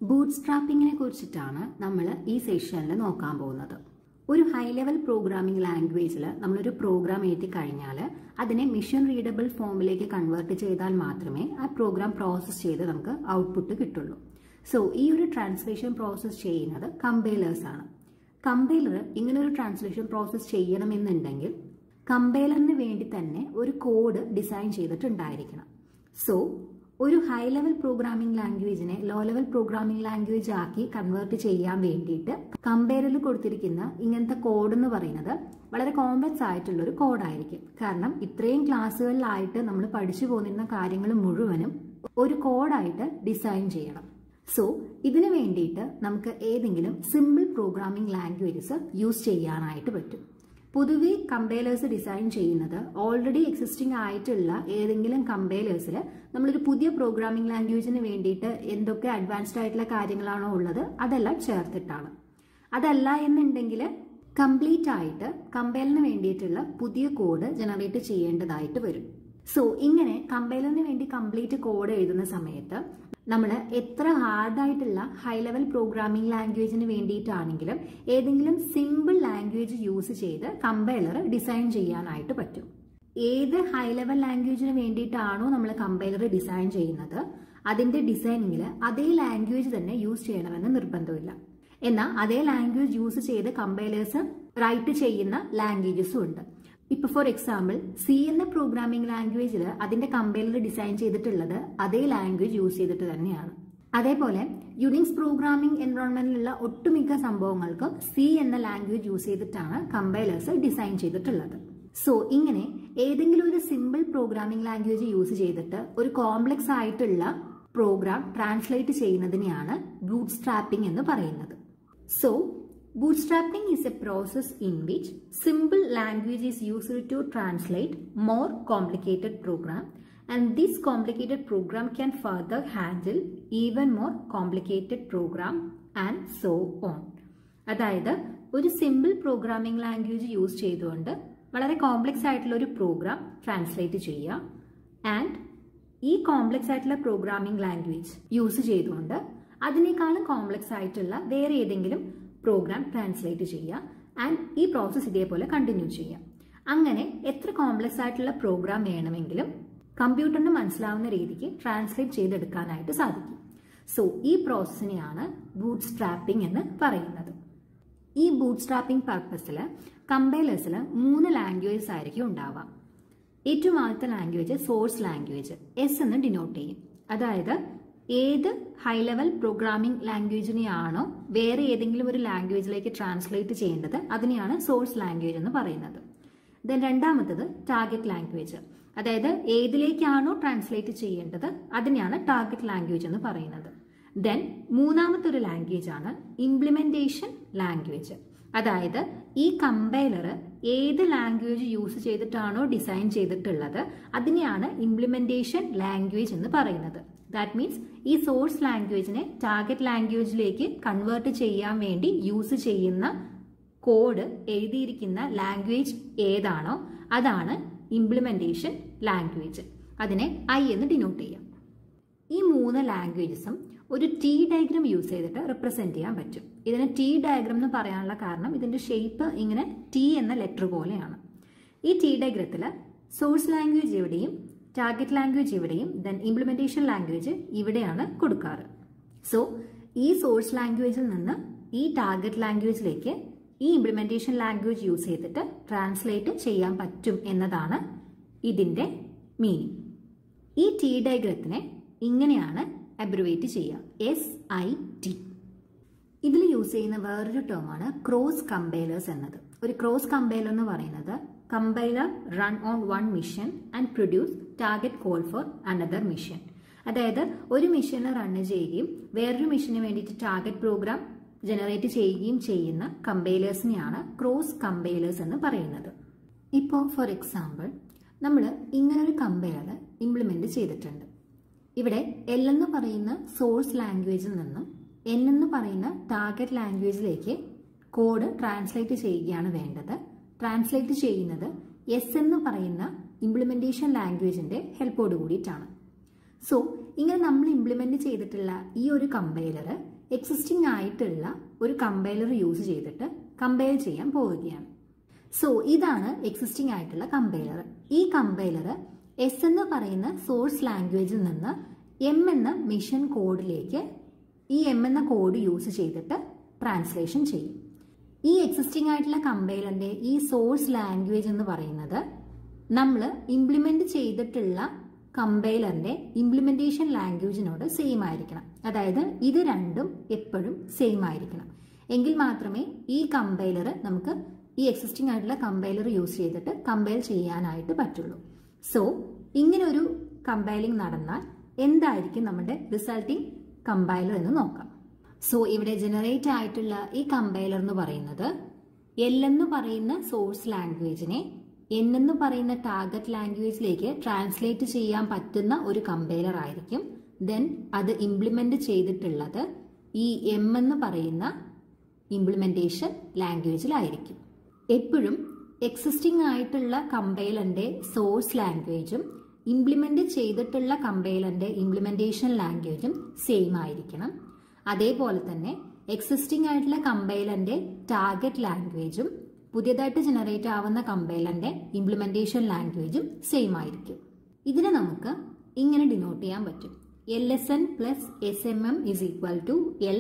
ബൂട്ട്സ്ട്രാപ്പിങ്ങിനെ കുറിച്ചിട്ടാണ് നമ്മൾ ഈ സെഷനിൽ നോക്കാൻ പോകുന്നത്. ഒരു ഹൈ ലെവൽ പ്രോഗ്രാമിംഗ് ലാംഗ്വേജിൽ നമ്മളൊരു പ്രോഗ്രാം എഴുതി കഴിഞ്ഞാൽ അതിനെ മിഷൻ റീഡബിൾ ഫോമിലേക്ക് കൺവേർട്ട് ചെയ്താൽ മാത്രമേ ആ പ്രോഗ്രാം പ്രോസസ്സ് ചെയ്ത് നമുക്ക് ഔട്ട്പുട്ട് കിട്ടുള്ളൂ. സോ ഈ ഒരു ട്രാൻസ്ലേഷൻ പ്രോസസ്സ് ചെയ്യുന്നത് കമ്പൈലേഴ്സ് ആണ്. കമ്പൈലർ ഇങ്ങനെ ഒരു ട്രാൻസ്ലേഷൻ പ്രോസസ്സ് ചെയ്യണമെന്നുണ്ടെങ്കിൽ കമ്പൈലറിന് വേണ്ടി തന്നെ ഒരു കോഡ് ഡിസൈൻ ചെയ്തിട്ടുണ്ടായിരിക്കണം. സോ ഒരു ഹൈ ലെവൽ പ്രോഗ്രാമിംഗ് ലാംഗ്വേജിനെ ലോ ലെവൽ പ്രോഗ്രാമിംഗ് ലാംഗ്വേജ് ആക്കി കൺവേർട്ട് ചെയ്യാൻ വേണ്ടിയിട്ട് കമ്പൈലറിൽ കൊടുത്തിരിക്കുന്ന ഇങ്ങനത്തെ കോഡ് എന്ന് പറയുന്നത് വളരെ കോംപ്ലക്സ് ആയിട്ടുള്ള ഒരു കോഡായിരിക്കും. കാരണം ഇത്രയും ക്ലാസ്സുകളിലായിട്ട് നമ്മൾ പഠിച്ചു പോന്നിരുന്ന കാര്യങ്ങൾ മുഴുവനും ഒരു കോഡായിട്ട് ഡിസൈൻ ചെയ്യണം. സോ ഇതിനു വേണ്ടിയിട്ട് നമുക്ക് ഏതെങ്കിലും സിമ്പിൾ പ്രോഗ്രാമിംഗ് ലാംഗ്വേജസ് യൂസ് ചെയ്യാനായിട്ട് പറ്റും. പൊതുവെ കമ്പൈലേഴ്സ് ഡിസൈൻ ചെയ്യുന്നത് ഓൾറെഡി എക്സിസ്റ്റിംഗ് ആയിട്ടുള്ള ഏതെങ്കിലും കമ്പൈലേഴ്സിൽ നമ്മളൊരു പുതിയ പ്രോഗ്രാമിംഗ് ലാംഗ്വേജിന് വേണ്ടിയിട്ട് എന്തൊക്കെ അഡ്വാൻസ്ഡ് ആയിട്ടുള്ള കാര്യങ്ങളാണോ ഉള്ളത് അതെല്ലാം ചേർത്തിട്ടാണ്. അതല്ല എന്നുണ്ടെങ്കിൽ കംപ്ലീറ്റ് ആയിട്ട് കമ്പൈലറിന് വേണ്ടിയിട്ടുള്ള പുതിയ കോഡ് ജനറേറ്റ് ചെയ്യേണ്ടതായിട്ട് വരും. സോ ഇങ്ങനെ കമ്പൈലറിന് വേണ്ടി കംപ്ലീറ്റ് കോഡ് എഴുതുന്ന സമയത്ത് നമ്മൾ എത്ര ഹാർഡായിട്ടുള്ള ഹൈ ലെവൽ പ്രോഗ്രാമിംഗ് ലാംഗ്വേജിന് വേണ്ടിയിട്ടാണെങ്കിലും ഏതെങ്കിലും സിമ്പിൾ ലാംഗ്വേജ് യൂസ് ചെയ്ത് കമ്പൈലർ ഡിസൈൻ ചെയ്യാനായിട്ട് പറ്റും. ഏത് ഹൈ ലെവൽ ലാംഗ്വേജിന് വേണ്ടിയിട്ടാണോ നമ്മൾ കമ്പൈലർ ഡിസൈൻ ചെയ്യുന്നത് അതിന്റെ ഡിസൈനിങ്ങിൽ അതേ ലാംഗ്വേജ് തന്നെ യൂസ് ചെയ്യണമെന്ന് നിർബന്ധമില്ല. എന്നാൽ അതേ ലാംഗ്വേജ് യൂസ് ചെയ്ത് കമ്പൈലേഴ്സ് റൈറ്റ് ചെയ്യുന്ന ലാംഗ്വേജസും ഉണ്ട്. ഇപ്പൊ ഫോർ എക്സാമ്പിൾ സി എന്ന പ്രോഗ്രാമിംഗ് ലാംഗ്വേജിൽ അതിന്റെ കമ്പൈലർ ഡിസൈൻ ചെയ്തിട്ടുള്ളത് അതേ ലാംഗ്വേജ് യൂസ് ചെയ്തിട്ട് തന്നെയാണ്. അതേപോലെ യുണിക്സ് പ്രോഗ്രാമിംഗ് എൻവയോൺമെന്റിലുള്ള ഒട്ടുമിക്ക സംഭവങ്ങൾക്ക് സി എന്ന ലാംഗ്വേജ് യൂസ് ചെയ്തിട്ടാണ് കമ്പൈലേഴ്സ് ഡിസൈൻ ചെയ്തിട്ടുള്ളത്. സോ ഇങ്ങനെ ഏതെങ്കിലും ഒരു സിമ്പിൾ പ്രോഗ്രാമിംഗ് ലാംഗ്വേജ് യൂസ് ചെയ്തിട്ട് ഒരു കോംപ്ലക്സ് ആയിട്ടുള്ള പ്രോഗ്രാം ട്രാൻസ്ലേറ്റ് ചെയ്യുന്നതിനെയാണ് ബൂട്ട്സ്ട്രാപ്പിംഗ് എന്ന് പറയുന്നത്. So Bootstrapping is a process in which simple language is used to translate more complicated program, and this complicated program can further handle even more complicated program and so on. അതായത് ഒരു simple programming language use ചെയ്തുകൊണ്ട് വളരെ complex ആയിട്ടുള്ള ഒരു program translate ചെയ്യുക, and ഈ complex ആയിട്ടുള്ള programming language use ചെയ്തുകൊണ്ട് അതിനേക്കാളും കോംപ്ലക്സ് ആയിട്ടുള്ള വേറെ ഏതെങ്കിലും പ്രോഗ്രാം ട്രാൻസ്ലേറ്റ് ചെയ്യുക, ആൻഡ് ഈ പ്രോസസ് ഇതേപോലെ കണ്ടിന്യൂ ചെയ്യുക. അങ്ങനെ എത്ര കോംപ്ലക്സ് ആയിട്ടുള്ള പ്രോഗ്രാം വേണമെങ്കിലും കമ്പ്യൂട്ടറിന് മനസ്സിലാവുന്ന രീതിക്ക് ട്രാൻസ്ലേറ്റ് ചെയ്തെടുക്കാനായിട്ട് സാധിക്കും. സോ ഈ പ്രോസസ്സിനെയാണ് ബൂട്ട്സ്ട്രാപ്പിംഗ് എന്ന് പറയുന്നത്. ഈ ബൂട്ട്സ്ട്രാപ്പിംഗ് പർപ്പസിൽ കമ്പൈലേഴ്സിൽ 3 ലാംഗ്വേജസ് ആയിരിക്കും ഉണ്ടാവാം. ഏറ്റവും ആദ്യത്തെ ലാംഗ്വേജ് സോഴ്സ് ലാംഗ്വേജ്, എസ് എന്ന് ഡിനോട്ട് ചെയ്യും. അതായത് ഏത് ഹൈ ലെവൽ പ്രോഗ്രാമിംഗ് ലാംഗ്വേജിനെയാണോ വേറെ ഏതെങ്കിലും ഒരു ലാംഗ്വേജിലേക്ക് ട്രാൻസ്ലേറ്റ് ചെയ്യേണ്ടത് അതിനെയാണ് സോഴ്സ് ലാംഗ്വേജ് എന്ന് പറയുന്നത്. ദെൻ രണ്ടാമത്തത് ടാർഗറ്റ് ലാംഗ്വേജ്, അതായത് ഏതിലേക്കാണോ ട്രാൻസ്ലേറ്റ് ചെയ്യേണ്ടത് അതിനെയാണ് ടാർഗറ്റ് ലാംഗ്വേജ് എന്ന് പറയുന്നത്. ദെൻ മൂന്നാമത്തെ ഒരു ലാംഗ്വേജ് ആണ് ഇംപ്ലിമെന്റേഷൻ ലാംഗ്വേജ്, അതായത് ഈ കമ്പൈലർ ഏത് ലാംഗ്വേജ് യൂസ് ചെയ്തിട്ടാണോ ഡിസൈൻ ചെയ്തിട്ടുള്ളത് അതിനെയാണ് ഇംപ്ലിമെന്റേഷൻ ലാംഗ്വേജ് എന്ന് പറയുന്നത്. ദാറ്റ് മീൻസ് ഈ സോഴ്സ് ലാംഗ്വേജിനെ ടാർഗറ്റ് ലാംഗ്വേജിലേക്ക് കൺവേർട്ട് ചെയ്യാൻ വേണ്ടി യൂസ് ചെയ്യുന്ന കോഡ് എഴുതിയിരിക്കുന്ന ലാംഗ്വേജ് ഏതാണോ അതാണ് ഇംപ്ലിമെന്റേഷൻ ലാംഗ്വേജ്. അതിനെ ഐ എന്ന് ഡിനോട്ട് ചെയ്യാം. ഈ 3 ലാംഗ്വേജസും ഒരു ടി ഡയഗ്രം യൂസ് ചെയ്തിട്ട് റിപ്രസെന്റ് ചെയ്യാൻ പറ്റും. ഇതിന് ടി ഡയഗ്രം എന്ന് പറയാനുള്ള കാരണം ഇതിന്റെ ഷേപ്പ് ഇങ്ങനെ ടി എന്ന ലെറ്റർ പോലെയാണ്. ഈ ടി ഡയഗ്രത്തിൽ സോഴ്സ് ലാംഗ്വേജ് എവിടെയും ടാർഗറ്റ് ലാംഗ്വേജ് ഇവിടെയും ദെൻ ഇംപ്ലിമെന്റേഷൻ ലാംഗ്വേജ് ഇവിടെയാണ് കൊടുക്കാറ്. സോ ഈ സോഴ്സ് ലാംഗ്വേജിൽ നിന്ന് ഈ ടാർഗറ്റ് ലാംഗ്വേജിലേക്ക് ഈ ഇംപ്ലിമെന്റേഷൻ ലാംഗ്വേജ് യൂസ് ചെയ്തിട്ട് ട്രാൻസ്ലേറ്റ് ചെയ്യാൻ പറ്റും എന്നതാണ് ഇതിന്റെ മീനിങ്. ഈ ടി ഡയഗ്രത്തിനെ ഇങ്ങനെയാണ് അബ്രിവേറ്റ് ചെയ്യുക, SIT. ഇതിൽ യൂസ് ചെയ്യുന്ന വേറൊരു ടേമാണ് ക്രോസ് കമ്പൈലേഴ്സ് എന്നത്. ഒരു ക്രോസ് കമ്പൈലർ എന്ന് പറയുന്നത് compiler run on one machine and produce target code for another machine. അതായത് ഒരു മിഷന് റൺ ചെയ്യുകയും വേറൊരു മിഷന് വേണ്ടിയിട്ട് ടാർഗറ്റ് പ്രോഗ്രാം ജനറേറ്റ് ചെയ്യുകയും ചെയ്യുന്ന കമ്പൈലേഴ്സിനെയാണ് ക്രോസ് കമ്പൈലേഴ്സ് എന്ന് പറയുന്നത്. ഇപ്പോൾ ഫോർ എക്സാമ്പിൾ നമ്മൾ ഇങ്ങനൊരു കമ്പൈലർ ഇംപ്ലിമെന്റ് ചെയ്തിട്ടുണ്ട്. ഇവിടെ L എന്ന് പറയുന്ന സോഴ്സ് ലാംഗ്വേജിൽ നിന്നും N എന്ന് പറയുന്ന ടാർഗറ്റ് ലാംഗ്വേജിലേക്ക് കോഡ് ട്രാൻസ്ലേറ്റ് ചെയ്യുകയാണ് വേണ്ടത്. ട്രാൻസ്ലേറ്റ് ചെയ്യുന്നത് എസ് എന്ന് പറയുന്ന ഇംപ്ലിമെന്റേഷൻ ലാംഗ്വേജിന്റെ ഹെൽപ്പോട് കൂടിയിട്ടാണ്. സോ ഇങ്ങനെ നമ്മൾ ഇംപ്ലിമെന്റ് ചെയ്തിട്ടുള്ള ഈ ഒരു കമ്പൈലർ എക്സിസ്റ്റിംഗ് ആയിട്ടുള്ള ഒരു കമ്പൈലർ യൂസ് ചെയ്തിട്ട് കമ്പൈൽ ചെയ്യാൻ പോവുകയാണ്. സോ ഇതാണ് എക്സിസ്റ്റിംഗ് ആയിട്ടുള്ള കമ്പൈലർ. ഈ കമ്പൈലർ എസ് എന്ന് പറയുന്ന സോഴ്സ് ലാംഗ്വേജിൽ നിന്ന് എം എന്ന മിഷൻ കോഡിലേക്ക് ഈ എം എന്ന കോഡ് യൂസ് ചെയ്തിട്ട് ട്രാൻസ്ലേഷൻ ചെയ്യും. ഈ എക്സിസ്റ്റിംഗ് ആയിട്ടുള്ള കമ്പൈലറിന്റെ ഈ സോഴ്സ് ലാംഗ്വേജ് എന്ന് പറയുന്നത് നമ്മൾ ഇംപ്ലിമെന്റ് ചെയ്തിട്ടുള്ള കമ്പൈലറിന്റെ ഇംപ്ലിമെന്റേഷൻ ലാംഗ്വേജിനോട് സെയിം ആയിരിക്കണം. അതായത് ഇത് രണ്ടും എപ്പോഴും സെയിം ആയിരിക്കണം. എങ്കിൽ മാത്രമേ ഈ കമ്പൈലർ നമുക്ക് ഈ എക്സിസ്റ്റിംഗ് ആയിട്ടുള്ള കമ്പൈലർ യൂസ് ചെയ്തിട്ട് കമ്പൈൽ ചെയ്യാനായിട്ട് പറ്റുള്ളൂ. സോ ഇങ്ങനെ ഒരു കമ്പൈലിംഗ് നടന്നാൽ എന്തായിരിക്കും നമ്മുടെ റിസൾട്ടിംഗ് കമ്പൈലർ എന്ന് നോക്കാം. സോ ഇവിടെ ജനറേറ്റ് ആയിട്ടുള്ള ഈ കമ്പൈലർ എന്ന് പറയുന്നത് എൽ എന്ന് പറയുന്ന സോഴ്സ് ലാംഗ്വേജിനെ എൻ എന്ന് പറയുന്ന ടാർഗറ്റ് ലാംഗ്വേജിലേക്ക് ട്രാൻസ്ലേറ്റ് ചെയ്യാൻ പറ്റുന്ന ഒരു കമ്പൈലർ ആയിരിക്കും. ദെൻ അത് ഇംപ്ലിമെന്റ് ചെയ്തിട്ടുള്ളത് ഈ എം എന്ന് പറയുന്ന ഇംപ്ലിമെന്റേഷൻ ലാംഗ്വേജിലായിരിക്കും. എപ്പോഴും എക്സിസ്റ്റിംഗ് ആയിട്ടുള്ള കമ്പൈലറിന്റെ സോഴ്സ് ലാംഗ്വേജും ഇംപ്ലിമെന്റ് ചെയ്തിട്ടുള്ള കമ്പൈലറിന്റെ ഇംപ്ലിമെന്റേഷൻ ലാംഗ്വേജും സെയിം ആയിരിക്കണം. അതേപോലെ തന്നെ എക്സിസ്റ്റിംഗ് ആയിട്ടുള്ള കമ്പൈലറിന്റെ ടാർഗറ്റ് ലാംഗ്വേജും പുതിയതായിട്ട് ജനറേറ്റ് ആവുന്ന കമ്പൈലറിന്റെ ഇംപ്ലിമെന്റേഷൻ ലാംഗ്വേജും സെയിം ആയിരിക്കും. ഇതിനെ നമുക്ക് ഇങ്ങനെ ഡിനോട്ട് ചെയ്യാൻ പറ്റും. LSN plus SMM is equal to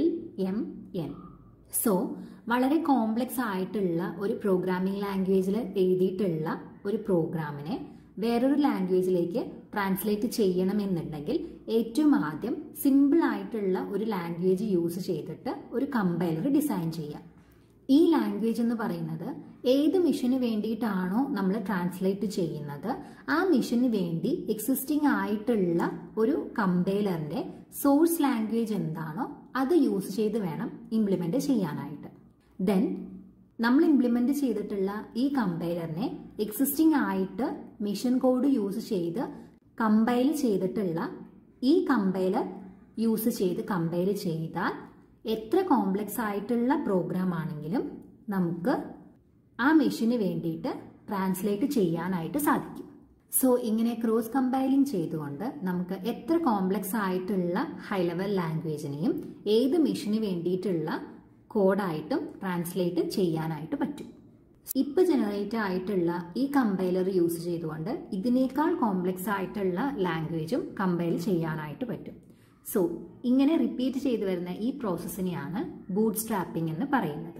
LMN. So വളരെ കോംപ്ലക്സ് ആയിട്ടുള്ള ഒരു പ്രോഗ്രാമിംഗ് ലാംഗ്വേജിൽ എഴുതിയിട്ടുള്ള ഒരു പ്രോഗ്രാമിനെ വേറൊരു ലാംഗ്വേജിലേക്ക് ട്രാൻസ്ലേറ്റ് ചെയ്യണമെന്നുണ്ടെങ്കിൽ ഏറ്റവും ആദ്യം സിമ്പിൾ ആയിട്ടുള്ള ഒരു ലാംഗ്വേജ് യൂസ് ചെയ്തിട്ട് ഒരു കമ്പൈലർ ഡിസൈൻ ചെയ്യാം. ഈ ലാംഗ്വേജ് എന്ന് പറയുന്നത് ഏത് മിഷന് വേണ്ടിയിട്ടാണോ നമ്മൾ ട്രാൻസ്ലേറ്റ് ചെയ്യുന്നത് ആ മിഷന് വേണ്ടി എക്സിസ്റ്റിംഗ് ആയിട്ടുള്ള ഒരു കമ്പൈലറിന്റെ സോഴ്സ് ലാംഗ്വേജ് എന്താണോ അത് യൂസ് ചെയ്ത് വേണം ഇംപ്ലിമെന്റ് ചെയ്യാനായിട്ട്. ദെൻ നമ്മൾ ഇംപ്ലിമെന്റ് ചെയ്തിട്ടുള്ള ഈ കമ്പൈലറിനെ എക്സിസ്റ്റിംഗ് ആയിട്ട് മിഷൻ കോഡ് യൂസ് ചെയ്ത് കമ്പൈൽ ചെയ്തിട്ടുള്ള ഈ കമ്പൈലർ യൂസ് ചെയ്ത് കമ്പൈൽ ചെയ്താൽ എത്ര കോംപ്ലക്സ് ആയിട്ടുള്ള പ്രോഗ്രാം ആണെങ്കിലും നമുക്ക് ആ മെഷീന് വേണ്ടിയിട്ട് ട്രാൻസ്ലേറ്റ് ചെയ്യാനായിട്ട് സാധിക്കും. സോ ഇങ്ങനെ ക്രോസ് കമ്പൈലിംഗ് ചെയ്തുകൊണ്ട് നമുക്ക് എത്ര കോംപ്ലക്സ് ആയിട്ടുള്ള ഹൈ ലെവൽ ലാംഗ്വേജിനെയും ഏത് മെഷീന് വേണ്ടിയിട്ടുള്ള കോഡായിട്ടും ട്രാൻസ്ലേറ്റ് ചെയ്യാനായിട്ട് പറ്റും. ഇപ്പൊ ജനറേറ്റ് ആയിട്ടുള്ള ഈ കമ്പൈലർ യൂസ് ചെയ്തുകൊണ്ട് ഇതിനേക്കാൾ കോംപ്ലക്സ് ആയിട്ടുള്ള ലാംഗ്വേജും കമ്പൈൽ ചെയ്യാനായിട്ട് പറ്റും. സോ ഇങ്ങനെ റിപ്പീറ്റ് ചെയ്തു വരുന്ന ഈ പ്രോസസ്സിനെയാണ് ബൂട്ട്സ്ട്രാപ്പിംഗ് എന്ന് പറയുന്നത്.